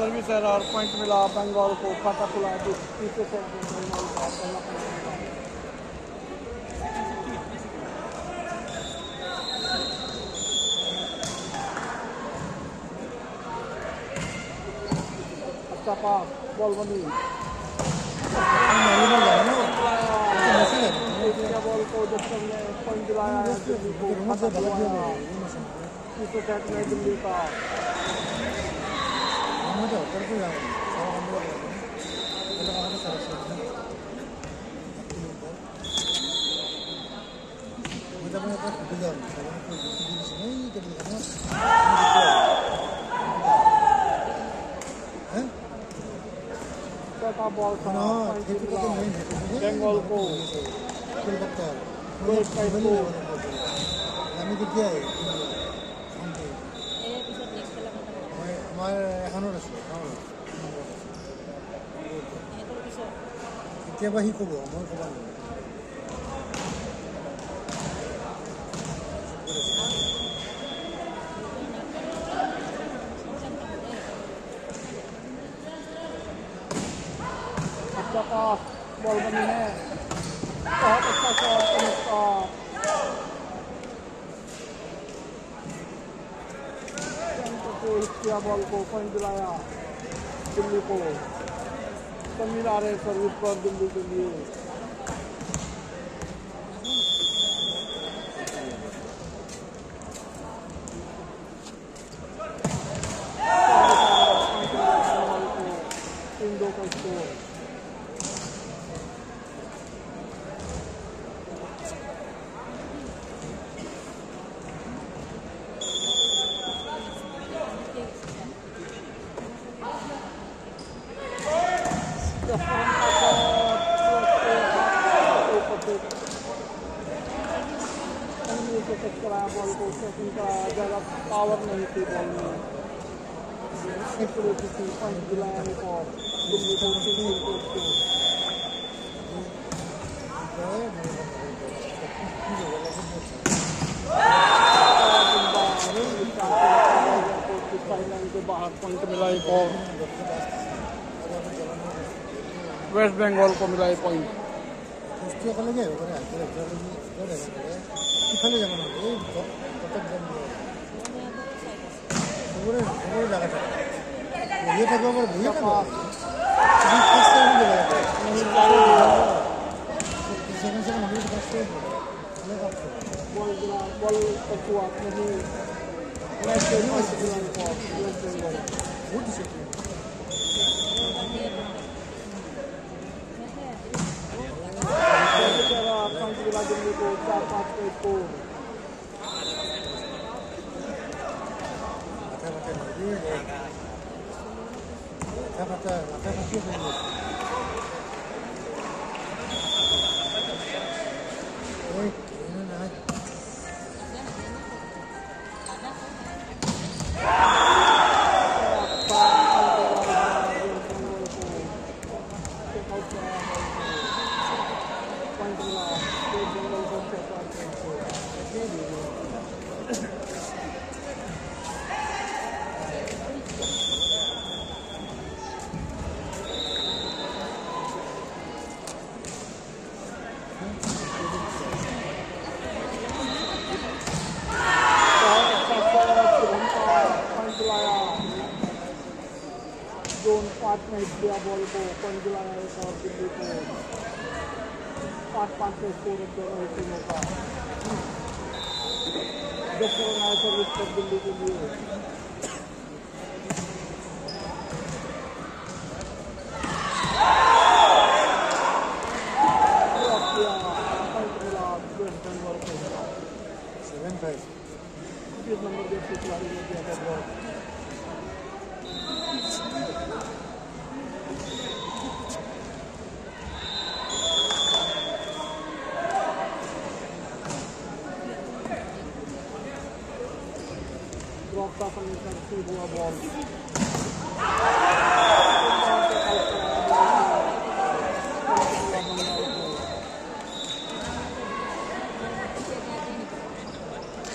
Service error, point मिला बंगाल को, खाता खुला तीसरे सेट में बंगाल का पहला पॉइंट मिला। अच्छा पास, बॉल बनी बॉल को जब ने पॉइंट दिलाया है दिल्ली को, खाता खुलवाया तीसरे सेट में दिल्ली का। बॉल बंगाल को কেতিয়াবা সি ক'ব মই ক'ব নোৱাৰোঁ। अच्छा पास, बॉल बनी है, बहुत अच्छा शॉट का किया, बॉल को पॉइंट दिलाया दिल्ली को। समीर आ रहे सर्विस पर दिल्ली के लिए। इंडो का स्कोर कराया बॉल को, उनका ज़्यादा पावर नहीं थी बॉल में, पॉइंट दिलाया को दिल्ली को के बाहर पॉइंट मिला एक और, वेस्ट बंगाल को मिला एक पॉइंट। ইফালে যাব না এই কটক যাব ওরে ওরে জায়গা থাকে বইয়ে থাকো আবার বইয়ে থাকো তুমি ফার্স্ট টাইম দেবে সেকেন্ড সেকেন্ড হবে ফার্স্ট টাইম বল বল একটু আপনি ম্যাচ খেলতে পারছেন না গুড সেকেন্ড दिल्ली को 4-5 पे स्कोर। दिया बॉल को पॉइंट दिलाया है और दिल्ली को 5-5 से स्कोर दोनों टीमों का। सर्विस पर दिल्ली के लिए नंबर खिलाड़ी ने दिया था बॉल। ड्रॉप का कमीशन सीध हुआ बॉल।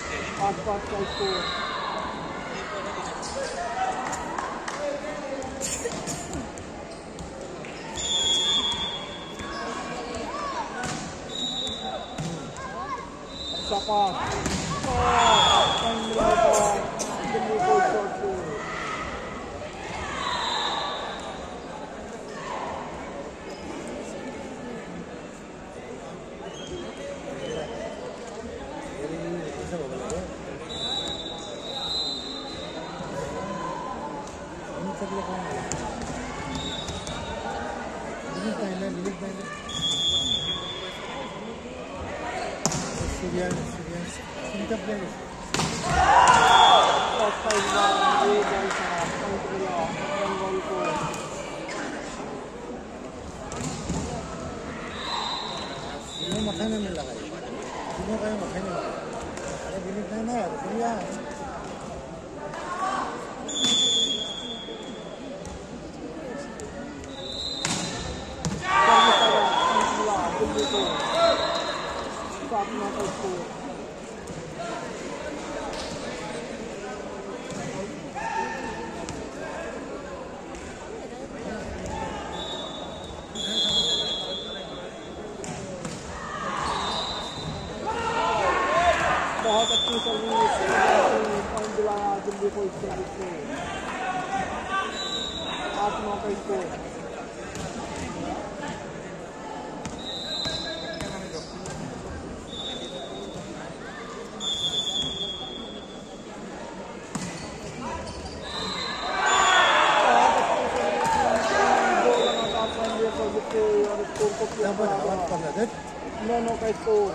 आस-पास का स्कोर शाबाश पॉइंट मिला है दिल्ली को शॉट से बहुत अच्छी सर्विस पॉइंट दिलाया दिल्ली को इस सर्विस से 8-9 का स्कोर और स्कोर को किया 9-9 का स्कोर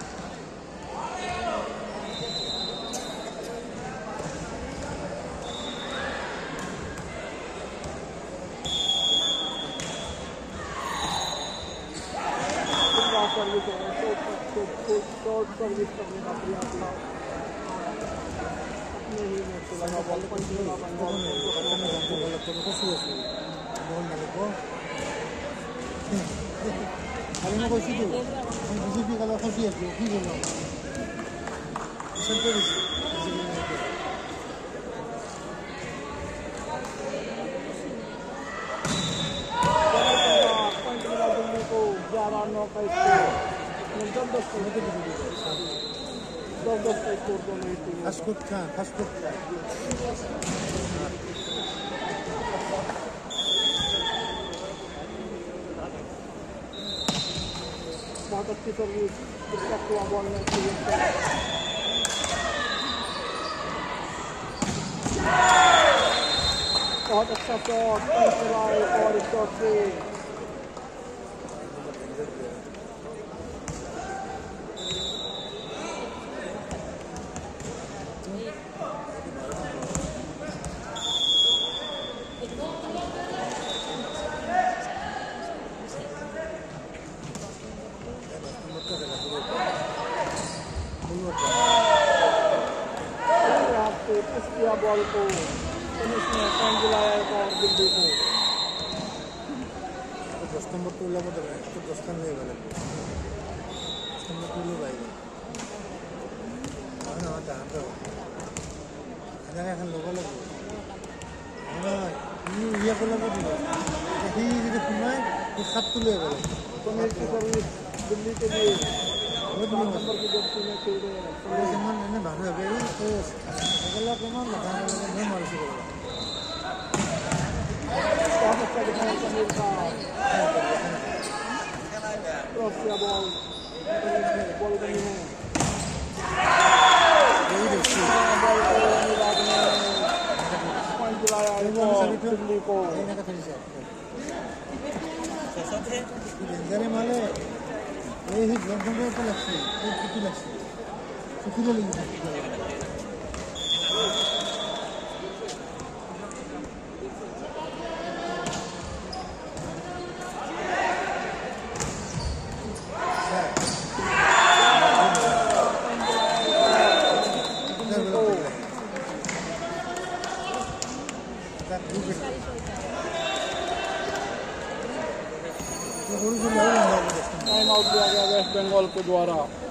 सर्विस शॉर्ट सर्विस करने का प्रयास अपने ही मैच से लगा बॉल बहुत अच्छी सर्विस हुआ बॉल में बहुत अच्छा शॉट और इस शॉट से बॉल को फिनिश में पॉइंट दिलाया और दिल्ली को 10 नंबर तो लगा तो 10 रन नहीं वाले 10 नंबर तो लोग आएगा ना आता है तो अगर हम लोगों लोग ना ये को लगा दिया यही जो तुम्हारे ये सब तो ले गए तो नेक्स्ट सर्विस दिल्ली के लिए बहुत नंबर की जर्सी में खेल रहे हैं समझ मैंने भाग गए तो अगला कमान लगाने लगा नहीं मार सकेगा बहुत अच्छा डिफेंस समीर का क्रॉस किया बॉल बनी है बॉल को अनुराग ने पॉइंट दिलाया दिल्ली को माले यही ब्लॉक को लगती है कितनी लगती है कितनी लगती है टाइम आउट दिया गया वेस्ट बंगाल के द्वारा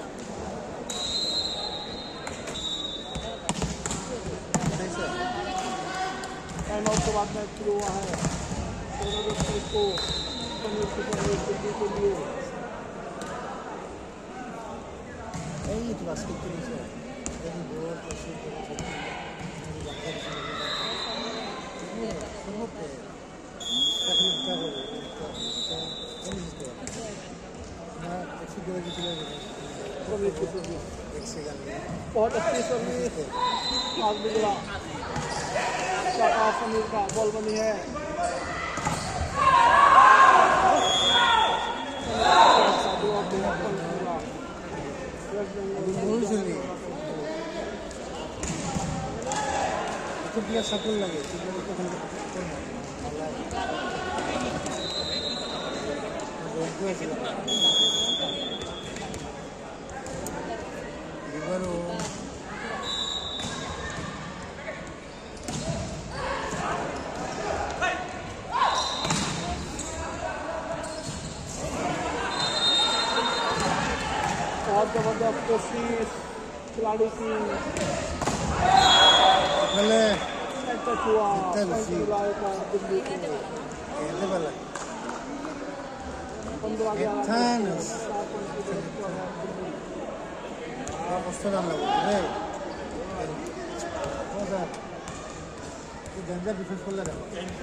टाइम आउट के बाद मैच शुरू हुआ है को दिल्ली के लिए এই তো আজকে করেছে এই বোর্ড আছে बहुत अच्छी सर्विस आज बिगड़ा समीर का बॉल बनी है सफल लगे बहुत जबरदस्त कोशिश खिलाड़ी की हुआ गंजा डिफेंस कर रहा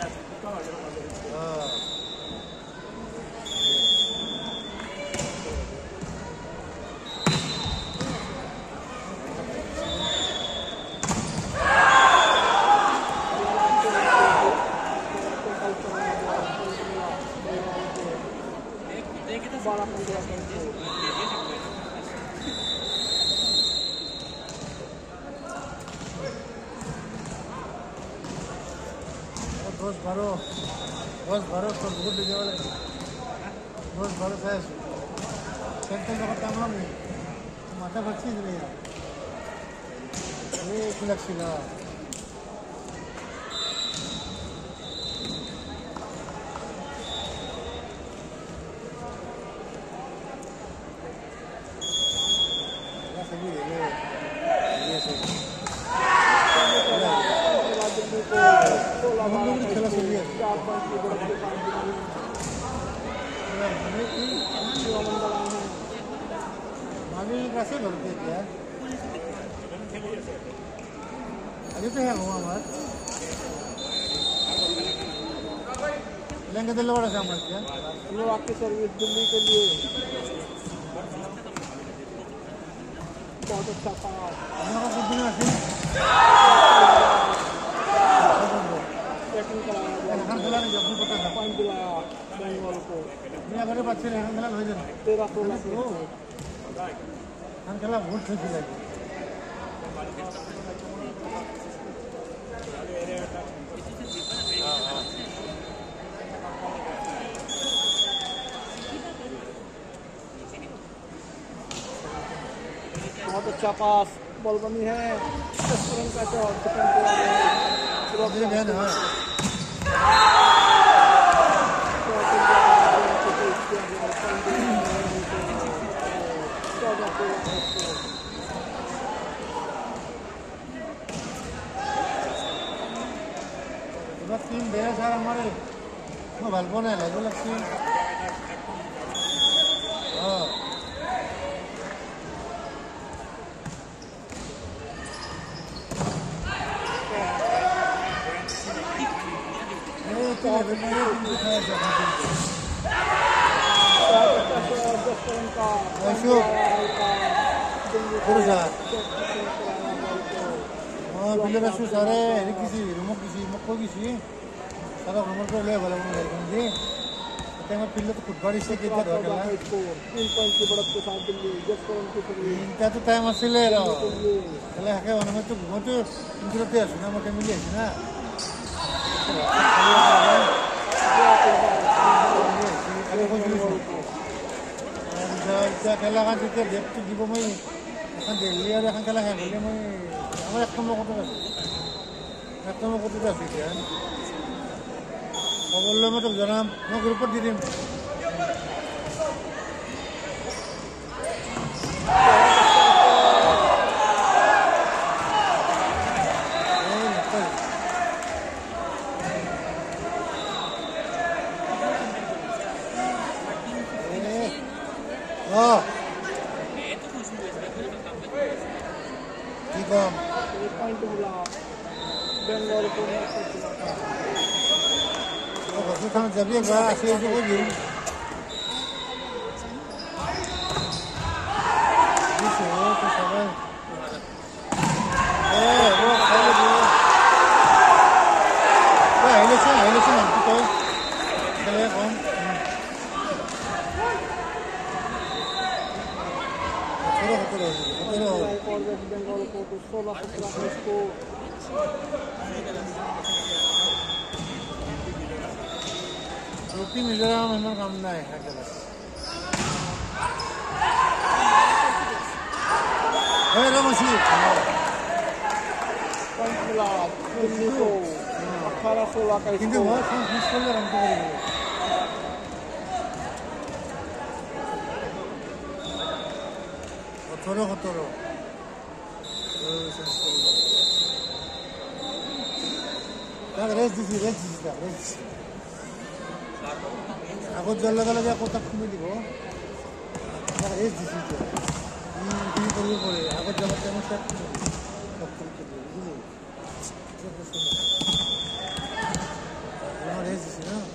बस भरो तो बहुत ले जाओ बस भरो साहब सेंटर का काम हम माता बच्ची नहीं है ये लक्ष्य ना कैसे भरते क्या अभी तो है हुआ हमारा लेंगे दिल्ली वाला सामान क्या लोग आपकी सर्विस दिल्ली के लिए बहुत अच्छा पास कुछ दिन ऐसे बैटिंग कराया हम खिलाने जब भी पता था पॉइंट दिलाया बेंगल को मैं अगर बच्चे ने हम खिला भेज देना 13-16 हम खिला बहुत खुशी लगी बहुत अच्छा पास बॉल बनी है का शॉट डिफेंस टीम दे सर हमारे भलपन है लगो लगती हाँ 빌려라 수 잘해 이렇게지 루목기지 먹고기지 사람 rumor को ले वाला मुझे लगी तो मैं पिल्ले तो फुटबॉल से कितना हो गया 3 पॉइंट की बढ़त के साथ दिल्ली जस्ट फॉर उनके लिए इनका तो टाइम असले रहो चले हके वन में तो घुमो तो इनको तो सुना मोटे मिले ना अरे कुछ नहीं खेला kan kita dia tu di bawah ini kan dia ada kan kalah kan dia mau apa yang kamu lakukan kan kalau lo macam jangan mau grup dirim Bengal কোন বছর খান যাবি একবার আসি একটু করবি সবাই আহিলেছে নামটো তই খেলে কম বেঙ্গল কোন 16-17 স্কোর রুটি মিজোরাম ইমান কাম নাই রমসি কিন্তু মিস করলে রামতে পারি 18-17 রেস্ট দিছি আগত যোৱাৰ লগে লগে আকৌ তাক খুলি দিব ৰেস্ট দিছি কৰিব পাৰে আগত যোৱাৰ টাইমত তাক খুলি দিব ৰেস্ট দিছি ন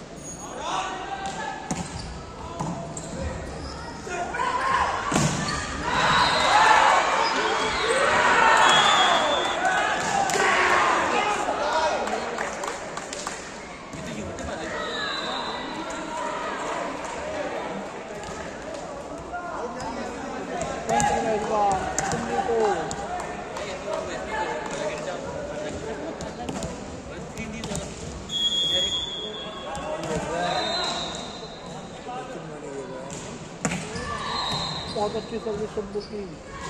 পঁয়ষট্টি সার্ভিস বুকিং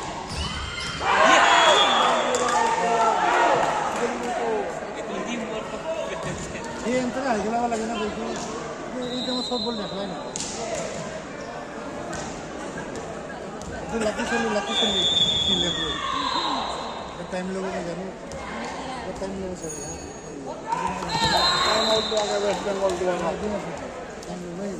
এই অন্তরে আগে লাগা লাগে না বলছি এইটা আমার সব বল দেখাই না লাকি চলি কিনলে টাইম লোগো না জানো টাইম লোগো সব वेस्ट बेंगल টাইম লোগো